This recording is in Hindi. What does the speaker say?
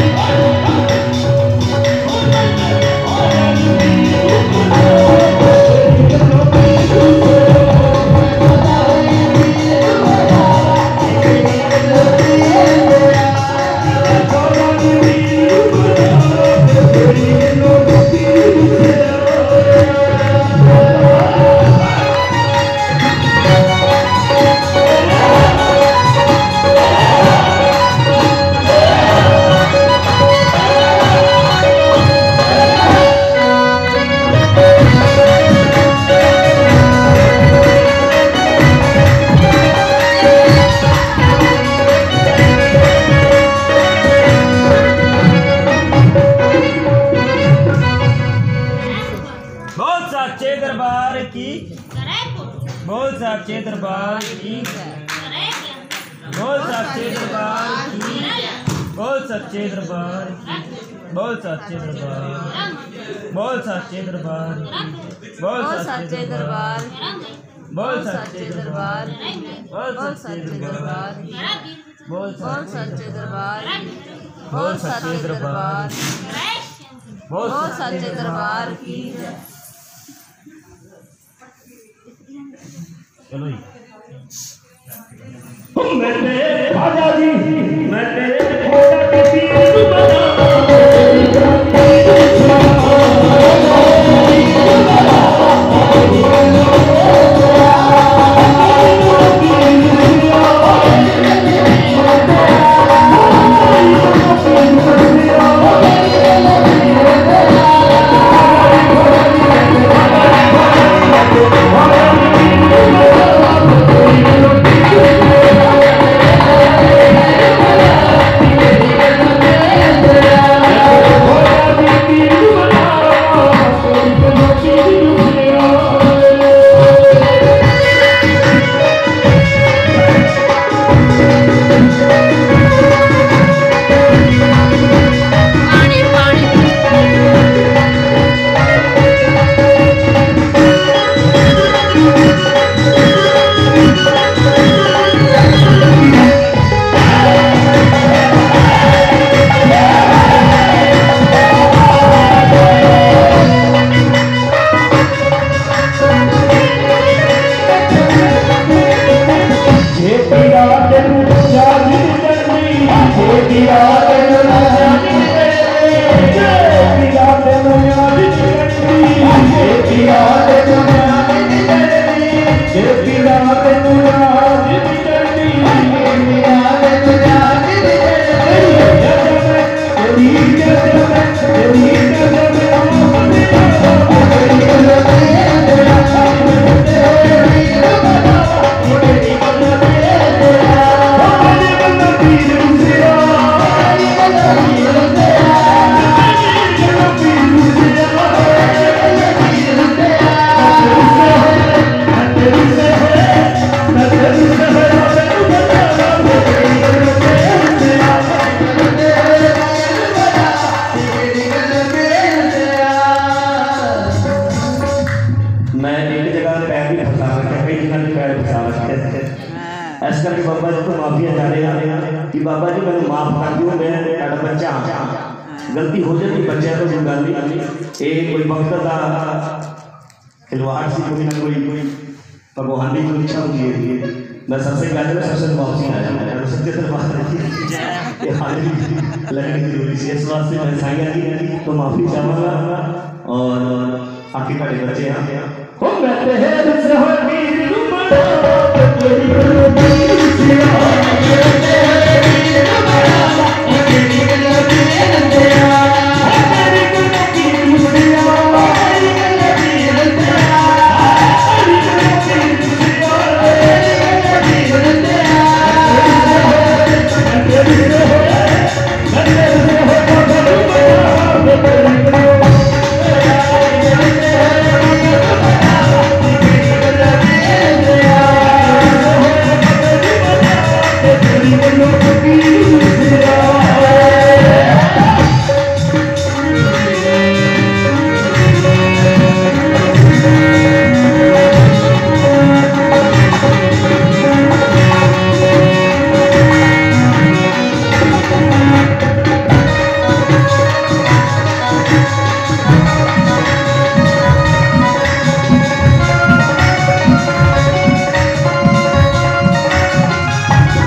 बोल सच्चे दरबार की, बोल सच्चे दरबार की, बोल सच्चे दरबार की, बोल सच्चे दरबार, बोल सच्चे दरबार की, बोल सच्चे दरबार, बोल सच्चे दरबार, बोल सच्चे दरबार, बोल सच्चे दरबार, बोल सच्चे दरबार, बोल सच्चे दरबार की। चलो मैं तेरे ख्वाजा जी, मैं तेरे ख्वाजा के पीर बना इस करके बाबा जी को माफिया जा रहे हैं कि बाबा जी मैं माफ कर दियो, मैं बच्चा गलती हो जाती बच्चे तो कोई गल नहीं, ये कोई वक्त का खिलवाड़ से कोई ना कोई भगवान की कोई इच्छा होती है। मैं सबसे पहले सबसे वापसी आया, मैंने सच्चे दरबार ये हाजिरी लगने की जरूरी है, इस वास्ते मैं साइया की तो माफी चाहूँगा और आखिर का बच्चे हैं हो बैठे हैं